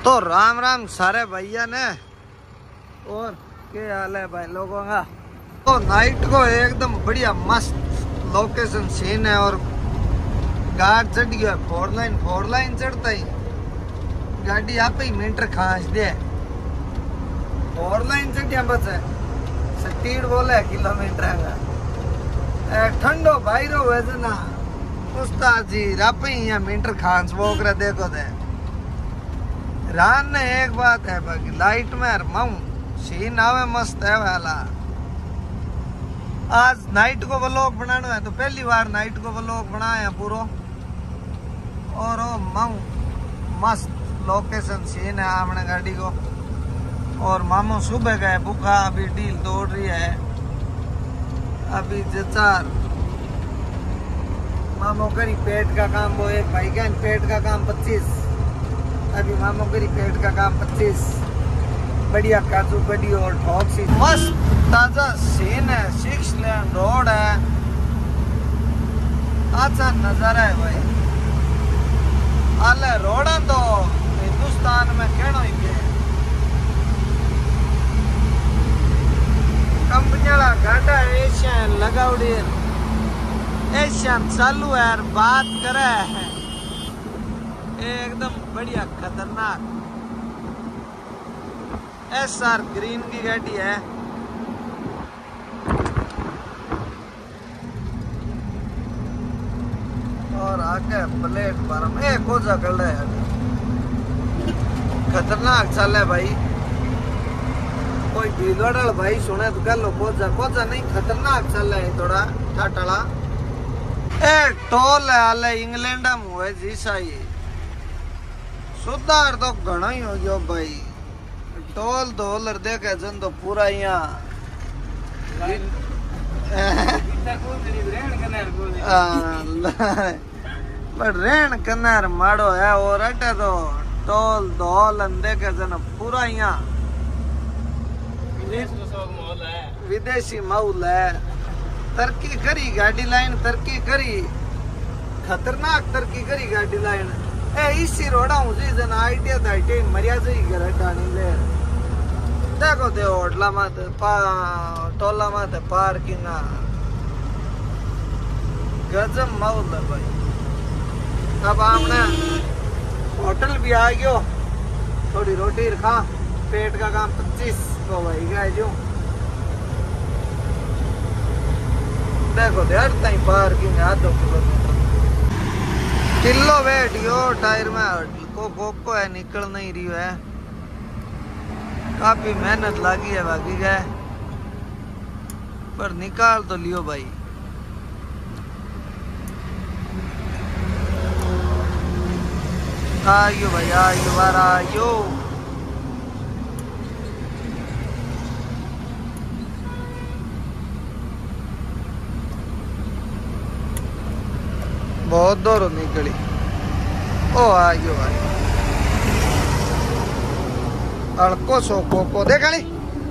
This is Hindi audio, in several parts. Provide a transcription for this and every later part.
तो राम राम सारे भैया ने। और क्या हाल है भाई लोगों का। तो नाइट को एकदम बढ़िया मस्त लोकेशन सीन है और गाड़ चढ़ गया फोर लाइन चढ़ता ही गाड़ी आप ही मीटर खांस दे। फोर लाइन चढ़िया बस है स्पीड बोले किलोमीटर का ठंडो बाहरो वजना उस्ताद जी आप ही यहाँ मीटर खांस बोक रहे देखो दे। रान ने एक बात है बाकी लाइट में माऊ सीन आवे मस्त है वाला। आज नाइट को व्लॉग बनाना है तो पहली बार नाइट को व्लॉग बनाया पूरा और माऊ मस्त लोकेशन सीन है आमने गाड़ी को। और मामू सुबह गए भूखा अभी डील दौड़ रही है अभी जचार मामू करी पेट का काम वो एक भाई का पेट का काम 25 अभी मामू करी पेट का काम 25 बढ़िया काजू बड़ी और ठोक सी मस्त ताजा सीन है 6 लेन रोड है अच्छा नजारा है भाई। आले रोड तो हिंदुस्तान में कहना ही है कंपनियां गाड़ा एशियन लगाउड़ी एशियन चालू है यार बात करे है एकदम बढ़िया खतरनाक SR ग्रीन की गाड़ी है। और आगे प्लेटफार्म कोजा कर है खतरनाक चल है भाई। कोई भीलवाड़ा भाई सुने तो कर लो कोजा नहीं खतरनाक चल है थोड़ा ठाटला टोल है हाले इंग्लैंड में हुए जी सही सुधार तो घना ही हो गयो भाई। टोल डॉलर देखे जन तो पूरा यहाँ पर रेण कनार माड़ो है और अटे तो टोल डॉलर देखे जन पूरा यहाँ विदेशी माहौल है। तरक्की करी गाड़ी लाइन तरक्की करी खतरनाक तरक्की करी गाड़ी लाइन इसी रोड़ा हूँ जी जन आइडिया दाइटे मर्यादा ही घर हटानी ले देखो दे होटला मत टोला मत पार्किंग गजब माहौल है भाई। अब हमने होटल भी आ गयो थोड़ी रोटी खा पेट का काम 25 को भाई गए जो देखो दे हटता ही पार्किंग आधो किलो वेट यो टायर में को है निकल नहीं रही है काफी मेहनत लगी है बाकी गए पर निकाल तो लियो भाई। आयो भाई आयो बार आयो बहुत दूर निकली ओ आयो भाई अड़को सोको को देखा नहीं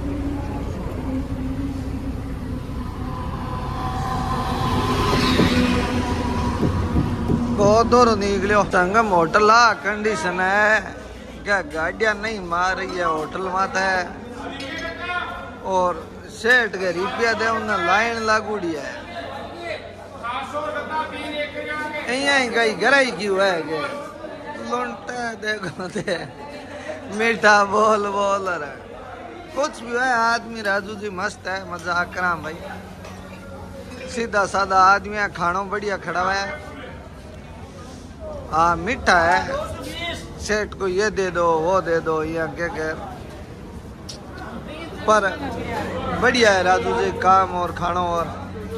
बहुत दूर निकलो संगम होटल आ कंडीशन है क्या गाड़ियां नहीं मार रही है होटल मत है और सेठ के रुपया दे उन्हें लाइन लागूड़ी है यही कहीं घर ही क्यों है लुंटा देखो दे मीठा बोल रहा कुछ भी है आदमी राजू जी मस्त है मजाक करा भाई सीधा साधा आदमी है खानों बढ़िया खड़ा हुआ है हाँ मीठा है सेठ को ये दे दो वो दे दो ये क्या पर बढ़िया है राजू जी काम और खानों और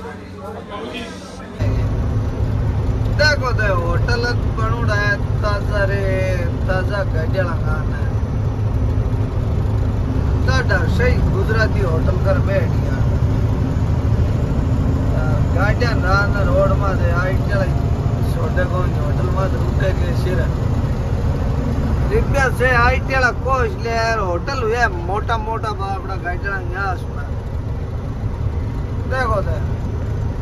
देखो दे होटल बनूड़ा है ताजा रे ताजा गाड़िया लगाना है ताजा सही गुजराती होटल कर बैठ गया गाड़िया रान रोड में से आई चल छोटे को होटल में रुके के सिर रुपया से आई चला कोश ले यार होटल हुआ मोटा मोटा बापड़ा गाड़िया यहाँ सुना देखो दे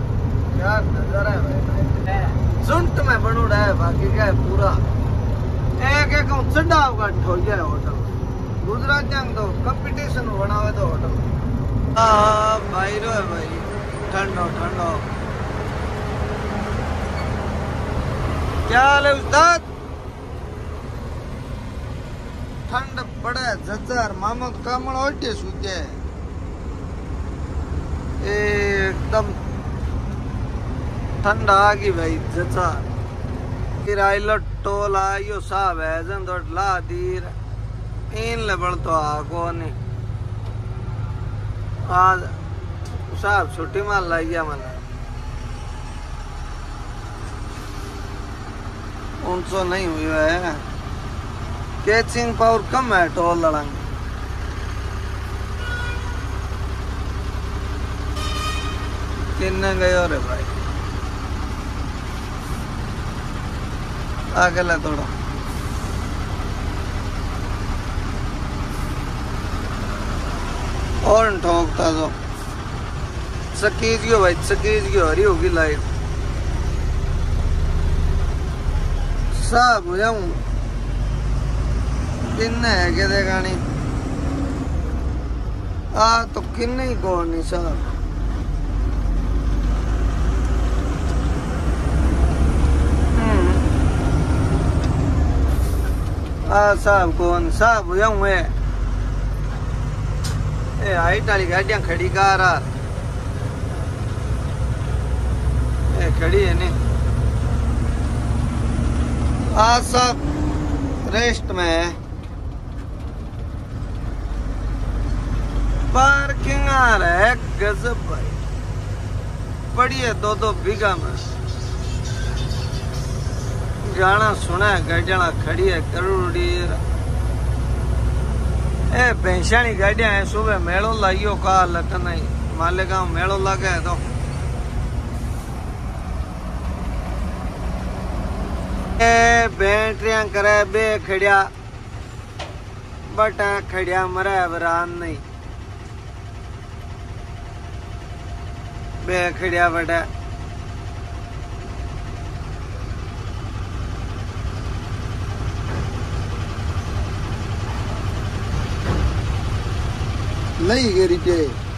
क्या नजारा है भाई झुंट में बनूड़ा है बाकी क्या है पूरा एक एक चढ़ा हो गया होटल गुजरात तो कंपटीशन बनावे तो होटल भाई रो है भाई ठंडो ठंडो क्या हाल है उस्ताद ठंड पड़े जज्जार मामो कामण ओटे सूते एकदम ठंड आ गई भाई जज्जार फिर आइलो टोल आयो साहब है जन तो ला दीर इन लेबल तो आगो नहीं आज साहब छुट्टी मार लाइया मैंने 900 नहीं हुई है कैचिंग पावर कम है टोल लड़ांगे किन्ने गए हो रे भाई आगे ला थोड़ा और ठोकता तो सकीज गयो भाई सकीज गयो हरी होगी लाइट सब जाऊं किन्ने है के देगानी आ तो किन्ने ही कौन नहीं साहब साहब कौन साहब जाऊं है ए हाइट वाली गाड़ियां खड़ी कार ए खड़ी है नहीं सब रेस्ट में है पार्किंग आ रहा है गजब भाई पड़ी है 2-2 बीघा में गाना सुना है गाड़ियां खड़ी है करोड़ी ए पेंशानी गाड़ियां है सुबह मेड़ो लाइयो का लख नहीं मालेगांव मेड़ो लगे है तो ए बैटरियां करे बे खड़िया बटा खड़िया मरे वरान नहीं बे खड़िया बटा लई गई रिपे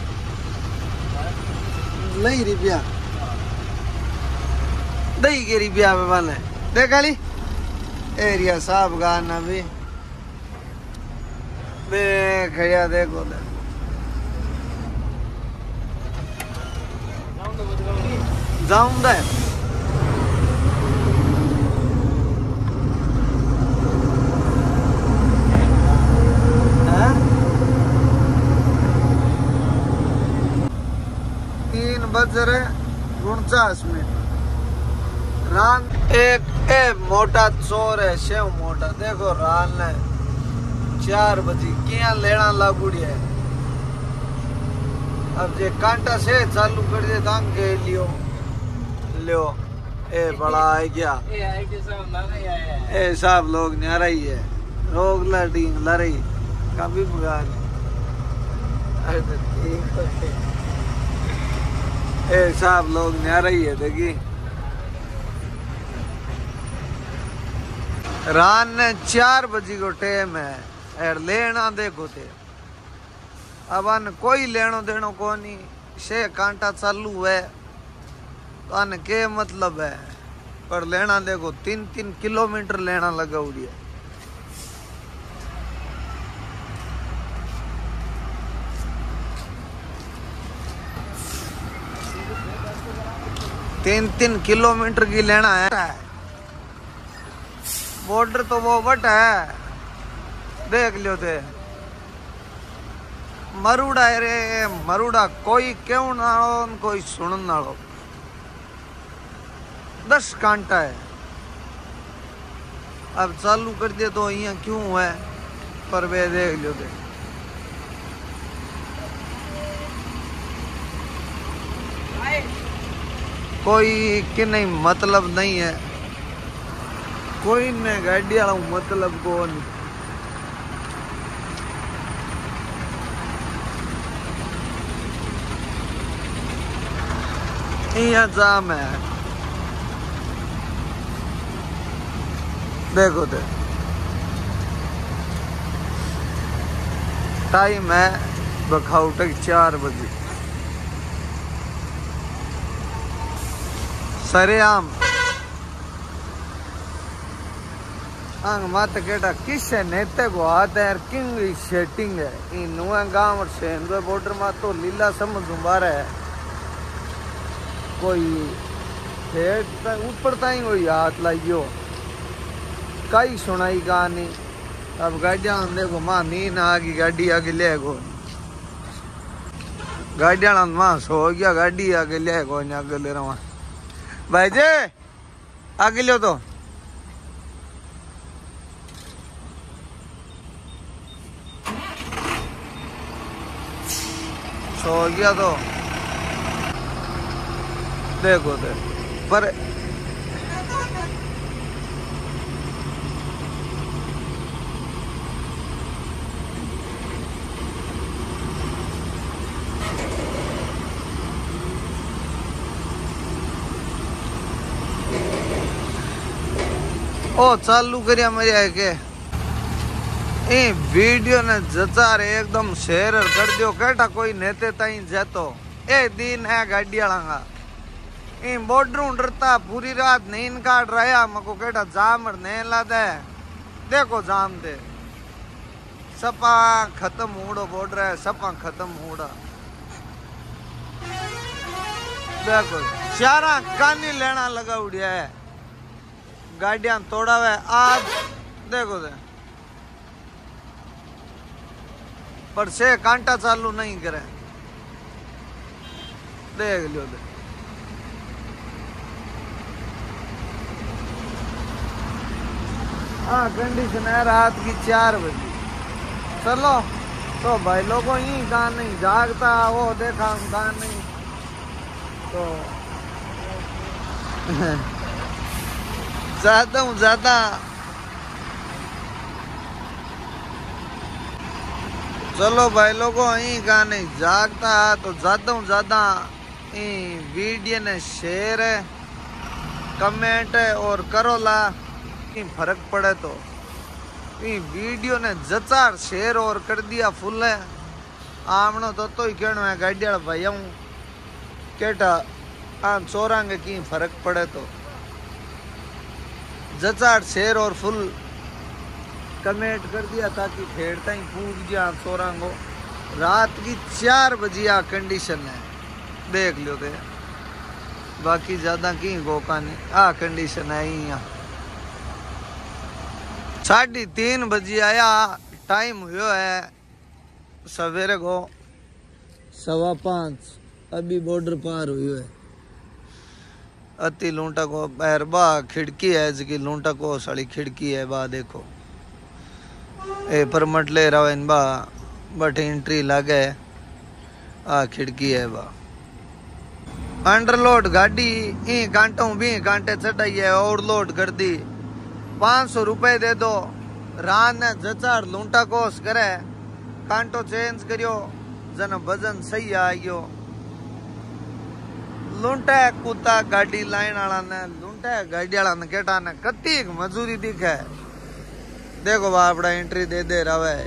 लई रिपिया दई गई रिपिया में वाले देख ली एरिया साहब गाना भी बे खड़िया देखो दे जाऊं दे 3:49 रान एक मोटा चोर है शेव मोटा देखो रान ने 4 बजे क्या लेना लागूड़ी है अब जे कांटा से चालू कर दे दांग के लियो लियो ए बड़ा है क्या ए साहब लोग न्यारा ही है रोग लड़ी लड़ी कभी बुरा ए साहब लोग न्यारा ही है देखी रान ने 4 बजे को टाइम है और लेना देखो थे अब अन कोई लेनो देनो को नहीं शे कांटा चालू है तो अन के मतलब है पर लेना देखो 3-3 किलोमीटर लेना लगा उड़ी है 3-3 किलोमीटर की लेना है बॉर्डर तो वो बट है देख लियो थे मरुड़ा है रे मरुड़ा कोई क्यों ना कोई सुन ना 10 कांटा है अब चालू कर दिया तो यहाँ क्यों है पर वे देख लियो थे कोई के नहीं मतलब नहीं है कोई ने गाड़ी वाला मतलब को नहीं यहाँ जाम है देखो तो टाइम है बखाउटक 4 बजे। सरेआम अंग मत केटा किस नेते को हाथ है किंग सेटिंग है इन नुआ गांव और सेंद्र बॉर्डर में तो लीला समझ बार है कोई हेड ऊपर ताई कोई हाथ लाइयो कई सुनाई कहानी। अब गाड़िया देखो मां नींद आ गई गाड़ी आगे ले गो गाड़िया मां सो गया गाड़ी आगे ले गो आगे ले रहा भाई जे आगे लो तो सो गया तो देखो दे पर ओ चालू करिया मेरे के वीडियो ने जचार एकदम शेयर कर दियो केटा कोई नेते ताई जातो ए दिन है गाड़ी वाला बॉर्डर डरता पूरी रात नींद काट रहा मको केटा जाम नहीं ला दे देखो जाम दे सपा खत्म होड़ो बॉर्डर है सपा खत्म होड़ा देखो चारा कानी लेना लगा उड़िया है गाड़ियां तोड़ा हुआ आज देखो दे पर से कांटा चालू नहीं करे देख लियो दे हाँ कंडीशन है रात की 4 बजे। चलो तो भाई लोगों ही कहा नहीं जागता वो देखा कहा नहीं तो ज्यादा हूँ ज्यादा चलो भाई लोगों यही कहा नहीं जागता तो ज्यादा हूँ ज्यादा वीडियो ने शेयर कमेंट और करो ला फर्क पड़े तो वीडियो ने जचार शेयर और कर दिया फुल है आमनो तो ही कहना है गाड़ी वाला भाई हूँ केटा आम चोरांगे की फर्क पड़े तो जचार शेयर और फुल कमेंट कर दिया ताकि फेरता ही पूछ गया चोरांगो रात की 4 बजे आ कंडीशन है देख लो दे बाकी ज्यादा की गोका नहीं आ कंडीशन है यहाँ 3:30 बजे आया टाइम हुआ है सवेरे को 5:15 अभी बॉर्डर पार हुई है अति लूंटा को पैर बा खिड़की है इसकी लूंटा को साड़ी खिड़की है बा देखो ए परमट ले रहा है बा बट एंट्री लगे आ खिड़की है बा अंडरलोड गाड़ी ई घंटों भी घंटे चढ़ाई है ओवरलोड कर दी 500 रुपए दे दो रान ने जचार लूंटा कोस करे कांटो चेंज करियो जन वजन सही आयो लूंटा कुत्ता गाड़ी लाइन वाला ने लूंटा गाड़ी वाला ने केटा ने कती मजूरी दिखे देखो बापड़ा एंट्री दे रहा है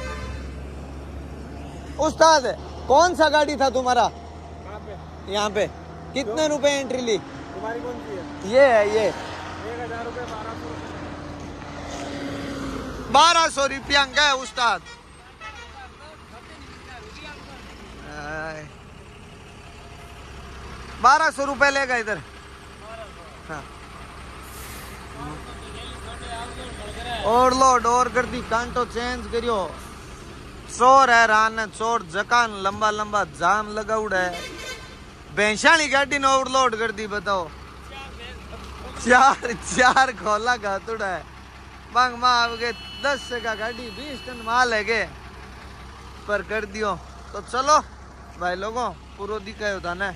उस्ताद कौन सा गाड़ी था तुम्हारा यहाँ पे कितने रुपए एंट्री ली तुम्हारी कौन सी है ये है ये 1000 रुपए 1200 रुपया गए उस्ताद 1200 रुपए लेगा इधर हाँ। और लोड और कर दी कांटो चेंज करियो चोर है रान चोर जकान लंबा लंबा जाम लगा उड़ा है भैंसाली गाड़ी ने ओवरलोड कर दी बताओ 4 खोला घातुड़ा है बांग माँ आगे 10 का गाड़ी 20 टन माल है गे पर कर दियो तो चलो भाई लोगों पूरा दिखायो था ना।